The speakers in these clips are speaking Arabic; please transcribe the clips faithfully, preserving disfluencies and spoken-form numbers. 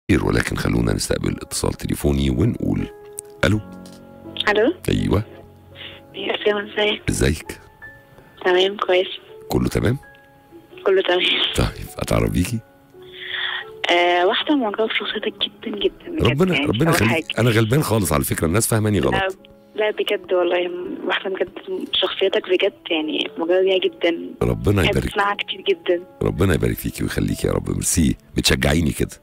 ولكن خلونا نستقبل اتصال تليفوني ونقول الو. الو. ايوه يا اسلام، ازيك؟ ازيك؟ تمام كويس. كله تمام؟ كله تمام. طيب اتعرف بيكي؟ آه واحدة معجبة بشخصيتك جدا جدا بجد، ربنا يعني ربنا يخليك. انا غلبان خالص على فكرة، الناس فاهماني لا, غلط. لا بجد والله، واحدة بجد شخصيتك بجد يعني معجبة بيها جدا. ربنا بحب يبارك. اسمعها كتير جدا. ربنا يبارك فيكي ويخليكي يا رب. ميرسي، بتشجعيني كده.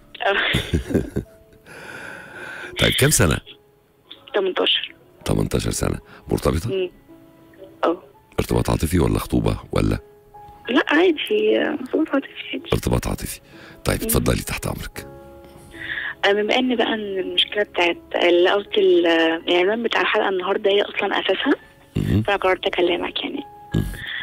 طيب كام سنة؟ تمنتاشر. تمنتاشر سنة. مرتبطة؟ امم اه ارتباط عاطفي ولا خطوبة ولا؟ لا عادي، ارتباط عاطفي عادي. ارتباط عاطفي. طيب اتفضلي تحت امرك. آه، بما ان بقى ان المشكلة بتاعت اللي قصدي ال- العنوان بتاع الحلقة النهاردة هي اصلا اساسها، مم. فانا قررت اكلمك يعني. مم.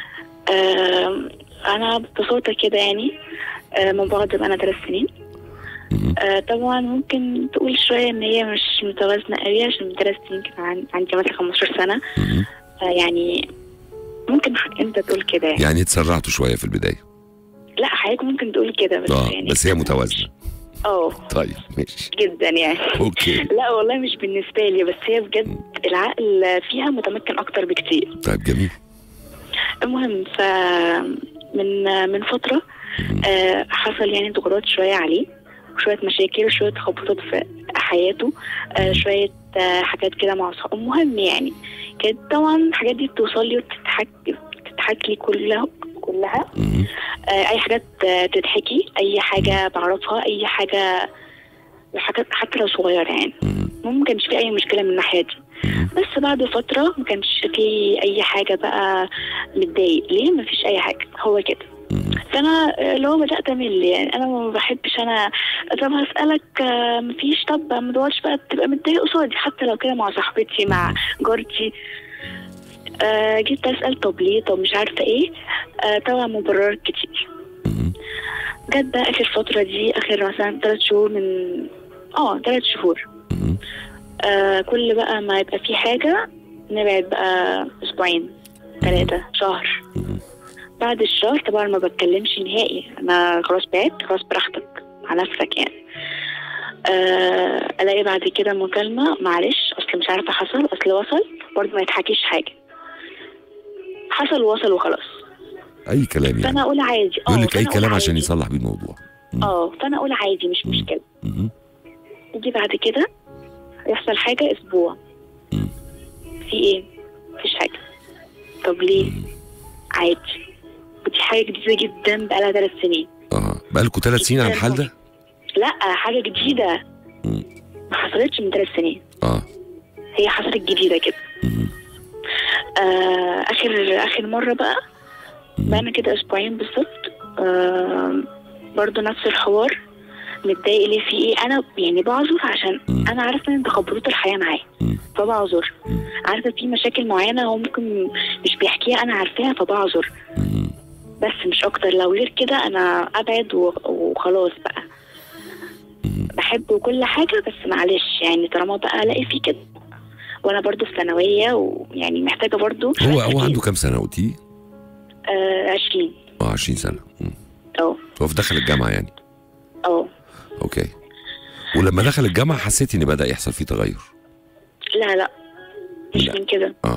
آه انا ببساطة كده يعني، آه من بعد بقى انا ثلاث سنين. مم. آه طبعا ممكن تقول شوية ان هي مش متوازنة قوي، عشان من ثلاث سنين كان عن- عندي مثلا خمستاشر سنة. مم. آه يعني ممكن حضرتك انت تقول كده يعني. يعني اتسرعتوا شوية في البداية. لا حضرتك ممكن تقول كده بس اه يعني بس هي متوازنة. اه طيب ماشي. جدا يعني. اوكي. لا والله مش بالنسبة لي، بس هي بجد العقل فيها متمكن اكتر بكتير. طيب جميل. المهم ف من من فترة آه حصل يعني ضغوطات شوية عليه، وشوية مشاكل وشوية تخبطات في حياته، آه شوية آه حاجات كده مع أصحابه. المهم يعني كانت طبعا الحاجات دي بتوصل لي وتتحكي بتتحكي لي كلها كلها مم. آه أي حاجات آه تتحكي، أي حاجة بعرفها، أي حاجة حاجات حتى لو صغيرة يعني. مم. ما كانش في أي مشكلة من الناحية دي. مم. بس بعد فترة ما كانش في أي حاجة بقى متضايق ليه، ما فيش أي حاجة، هو كده. مم. فانا اللي هو بدات امل يعني، انا ما بحبش انا طب هسالك آه، مفيش، طب ما تقعدش بقى تبقى متضايق قصادي حتى لو كده مع صاحبتي مع جارتي. آه جيت اسال طب ليه، طب مش عارفه ايه. آه طبعا مبررات كتير. مم. جت بقى اخر فتره دي، اخر مثلا ثلاث شهور من اه ثلاث شهور. مم. آه كل بقى ما يبقى في حاجه نبعد بقى اسبوعين ثلاثه شهر. مم. بعد الشهر طبعا ما بتكلمش نهائي، انا خلاص بعدت، خلاص براحتك على نفسك يعني. أه الاقي بعد كده مكالمه، معلش اصل مش عارفه حصل، اصل وصل، برضه ما يتحكيش حاجه، حصل وصل وخلاص. اي كلام يعني. فانا اقول عادي. يقول اه لك اي فأنا أقول كلام عشان عادي. يصلح بيه الموضوع. اه فانا اقول عادي مش مم. مشكله. مم. يجي بعد كده يحصل حاجه اسبوع، مم. في ايه؟ مفيش حاجه. طب ليه؟ مم. عادي. ودي حاجه جديده جدا بقالها ثلاث سنين. اه بقالكوا ثلاث سنين على الحال ده؟ لا حاجه جديده مم. ما حصلتش من ثلاث سنين، اه. هي حصلت جديدة كده. مم. آه آخر آخر مرة بقى مم. بقى كده أسبوعين بالظبط. آه برضو نفس الحوار، متضايق ليه، في إيه؟ أنا يعني بعذر عشان مم. أنا عارفة إن تخبطات الحياة معايا، مم. فبعذر. مم. عارفة في مشاكل معينة هو ممكن مش بيحكيها، أنا عارفاها فبعذر، مم. بس مش أكتر. لو غير كده أنا أبعد و- وخلاص بقى. مم. بحب وكل حاجة بس معلش يعني، طالما بقى ألاقي فيه كده، وأنا برضو في ثانوية ويعني محتاجة برضو هو هو عنده كام سنة قلتي؟ آه عشرين. اه عشرين سنة. مم. اه هو في دخل الجامعة يعني. اه اوكي. ولما دخل الجامعة حسيتي ان بدأ يحصل فيه تغير؟ لا لا مش لا. من كده. اه.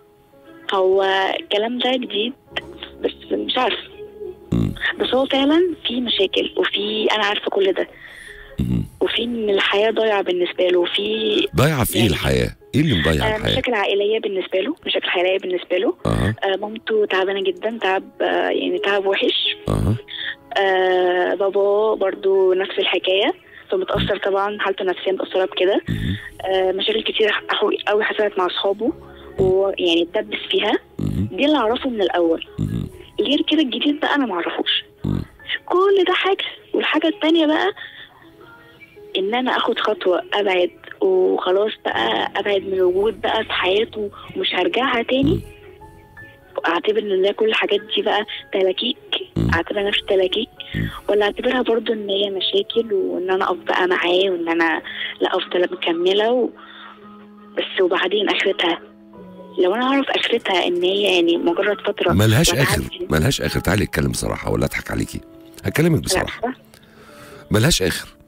هو الكلام ده جديد بس مش عارفه، مم. بس هو فعلا في مشاكل، وفي انا عارفه كل ده، مم. وفي ان الحياه ضايعه بالنسبه له، وفي ضايعة في ايه يعني الحياة؟ ايه اللي مضيع آه الحياة؟ مشاكل عائليه بالنسبه له، مشاكل عائليه بالنسبه له. اها. آه مامته تعبانه جدا، تعب آه يعني تعب وحش. اها. آه بابا برضو نفس الحكايه، فمتاثر طبعا، حالته النفسيه متاثره بكده. مم. آه مشاكل كتير قوي حصلت مع اصحابه، ويعني اتدبس فيها. مم. دي اللي اعرفه من الاول، مم. غير كده الجديد بقى انا معرفوش. مم. كل ده حاجه، والحاجه التانيه بقى ان انا اخد خطوه ابعد وخلاص بقى، ابعد من الوجود بقى في حياته ومش هرجعها تاني. اعتبر ان ده كل الحاجات دي بقى تلاكيك، اعتبر نفسي تلاكيك، ولا اعتبرها برضو ان هي مشاكل، وان انا اقف بقى معاه، وان انا لا افضل مكمله و... بس وبعدين اخرتها، لو انا اعرف اخرتها ان هي يعني مجرد فتره ملهاش اخر. وتعدي. ملهاش اخر. تعالي اتكلم بصراحة ولا اضحك عليكي؟ هكلمك بصراحة. لا. ملهاش اخر.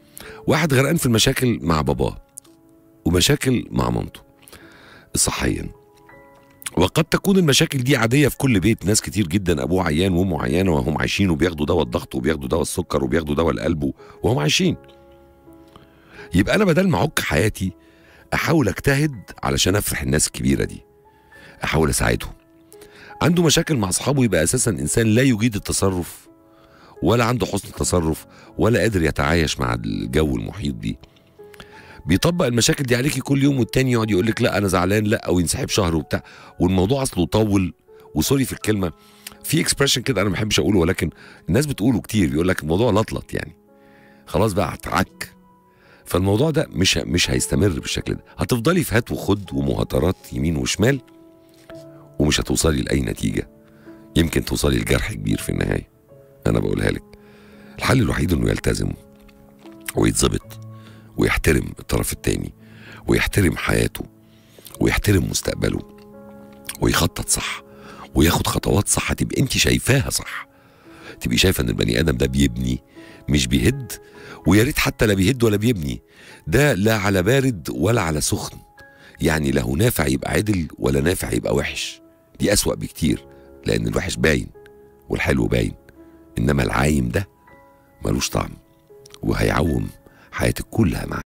واحد غرقان في المشاكل مع باباه ومشاكل مع مامته صحيا، وقد تكون المشاكل دي عاديه في كل بيت. ناس كتير جدا ابوه عيان وامه عيانه وهم عايشين، وبياخدوا دواء الضغط وبياخدوا دواء السكر وبياخدوا دواء القلب وهم عايشين. يبقى انا بدل ما اعك حياتي احاول اجتهد علشان افرح الناس الكبيره دي، احاول اساعدهم. عنده مشاكل مع اصحابه يبقى اساسا انسان لا يجيد التصرف ولا عنده حسن تصرف ولا قادر يتعايش مع الجو المحيط بيه. بيطبق المشاكل دي عليكي كل يوم، والتاني يقعد يقول لك لا انا زعلان، لا، او ينسحب شهر وبتاع، والموضوع اصله طول. وسوري في الكلمه، في اكسبريشن كده انا ما بحبش اقوله ولكن الناس بتقوله كتير، بيقول لك الموضوع لطلط، يعني خلاص بقى هتعك. فالموضوع ده مش مش هيستمر بالشكل ده، هتفضلي في هات وخد ومهاترات يمين وشمال ومش هتوصلي لاي نتيجه، يمكن توصلي لجرح كبير في النهايه. انا بقولها لك، الحل الوحيد انه يلتزم ويتظبط ويحترم الطرف التاني ويحترم حياته ويحترم مستقبله ويخطط صح وياخد خطوات صح تبقى انت شايفاها صح، تبقي شايفه ان البني ادم ده بيبني مش بيهد. ويا ريت حتى لا بيهد ولا بيبني، ده لا على بارد ولا على سخن، يعني لا هو نافع يبقى عدل ولا نافع يبقى وحش. دي أسوأ بكتير، لأن الوحش باين والحلو باين، إنما العايم ده ملوش طعم وهيعوم حياتك كلها معاه.